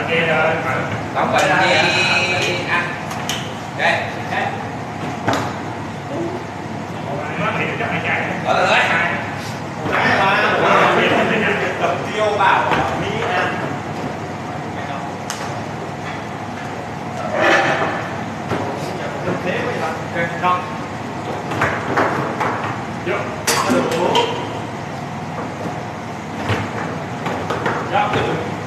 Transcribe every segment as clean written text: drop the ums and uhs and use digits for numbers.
kia rồi. Còn bên đi anh. Ok. Nó thì chắc phải chạy. Ở đây. Tiêu bảo Mỹ An. Thế vậy hả? Ok, không. Vô. Đủ. Dạ, được.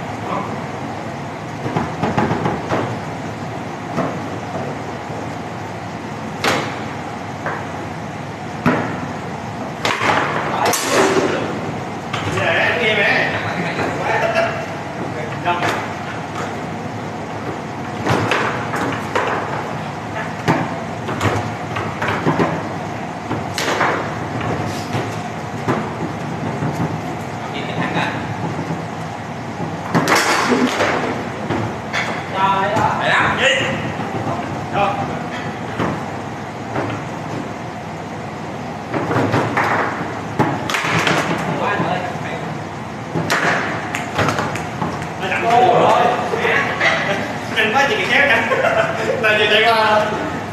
Đừng có gì cái kéo canh là gì chạy qua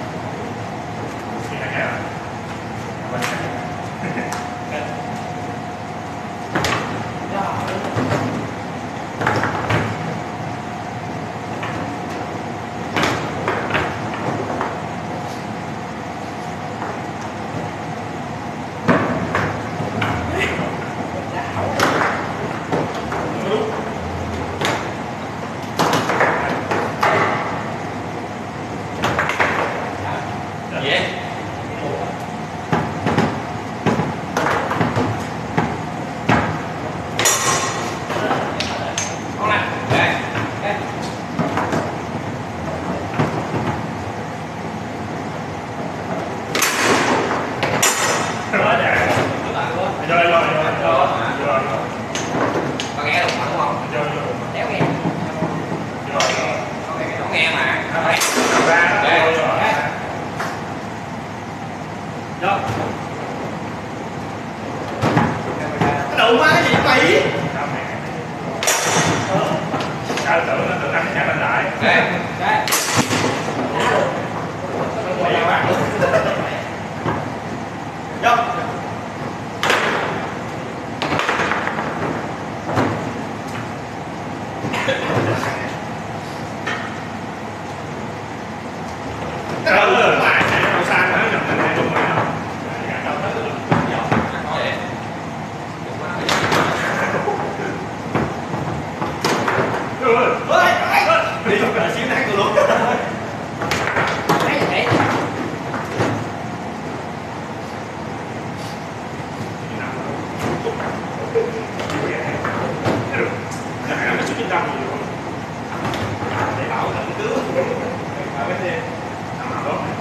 đủ má gì mày Cao tưởng nó tự ăn cái lên lại. Vô. Đi xíu nát tôi luôn. Để bảo thằng cứu. Bảo cái gì? Nằm nào đó.